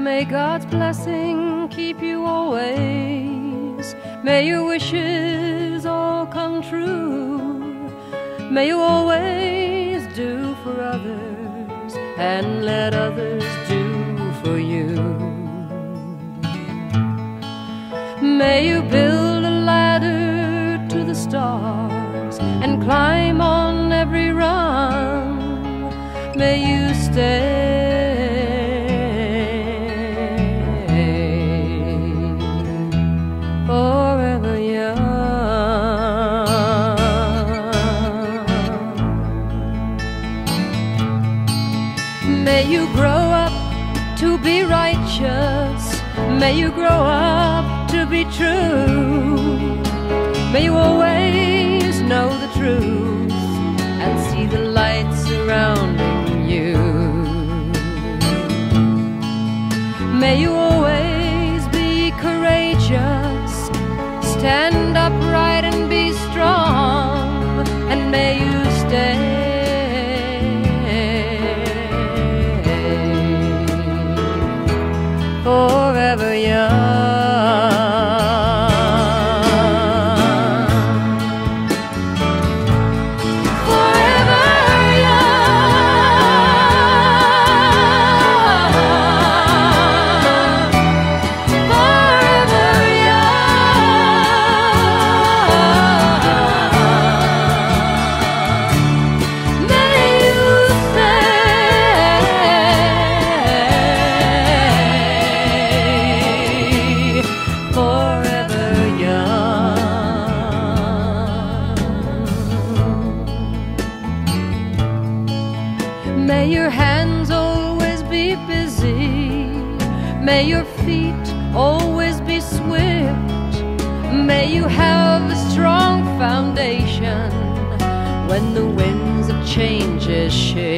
May God's blessing keep you always. May your wishes all come true. May you always do for others and let others do for you. May you build a ladder to the stars and climb on every rung. May you stay forever young. May you grow up to be righteous. May you grow up to be true. May you always know the truth and see the light surrounding you. May you always be courageous, stand upright and be strong, and may you stay forever young. May your hands always be busy. May your feet always be swift. May you have a strong foundation when the winds of change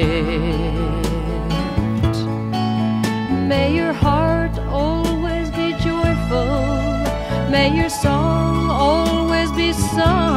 shift. May your heart always be joyful. May your song always be sung.